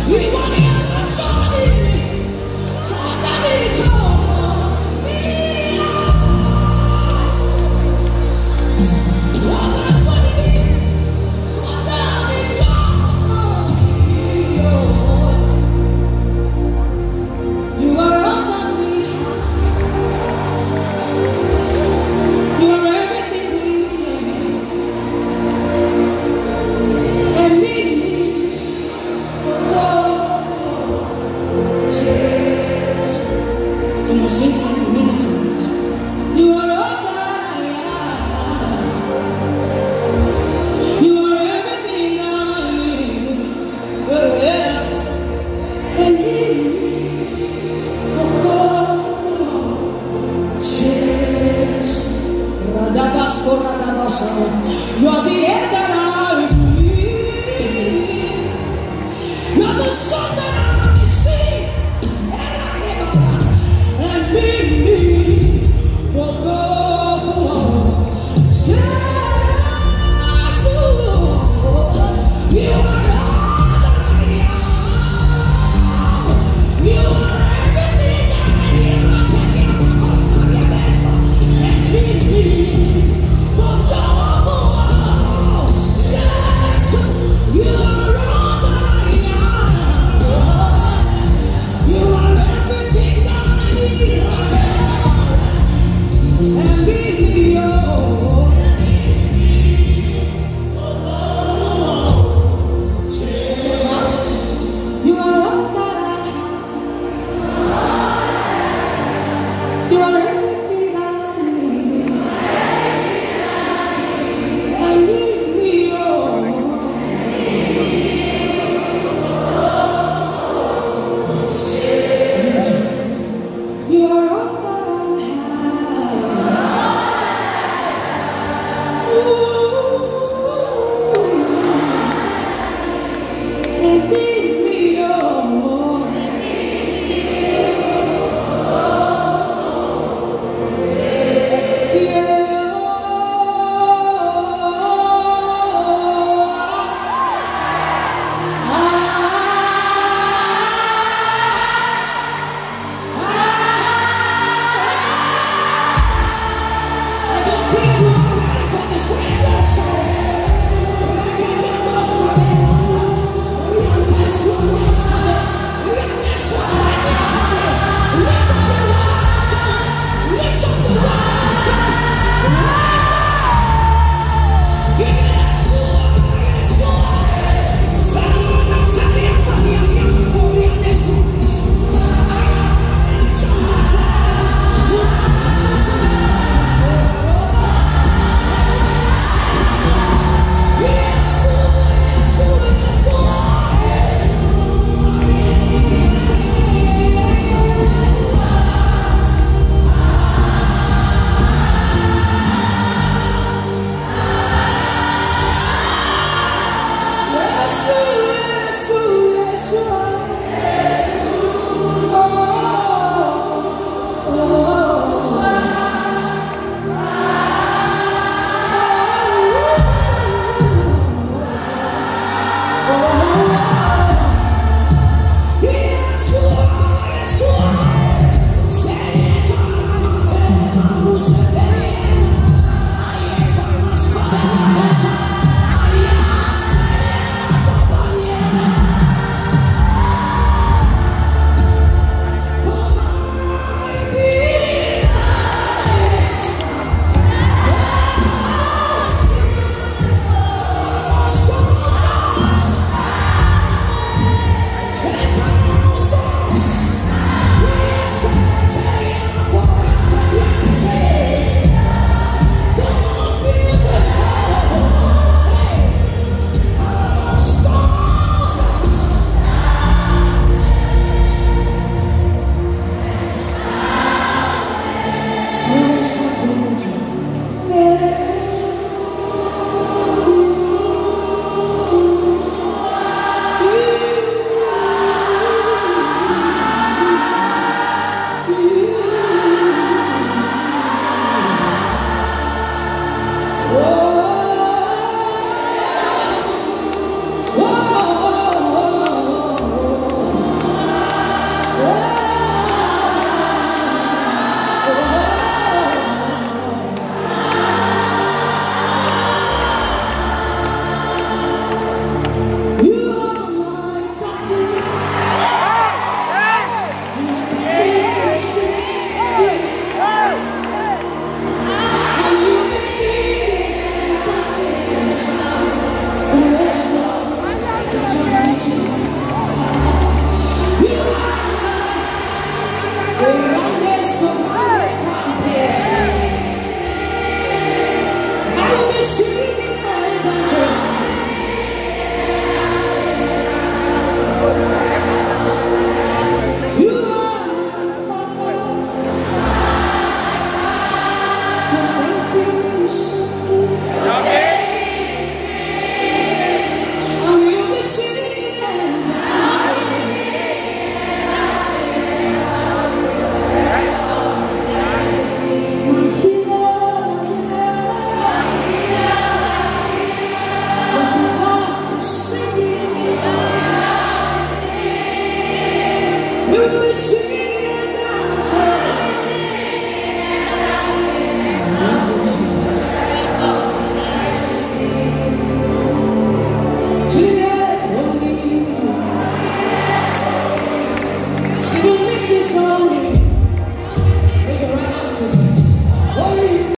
You are the air that I breathe. You are the sun that I see. And lead me for God. Jesus, you are all that I am. You are everything I need. And lead me for God. Jesus, you are all that I am. You are everything I need. And lead me, oh. You are all that I have. You are everything I need. And lead me, oh. You are all that I have. Ooh. And lead me, oh. you.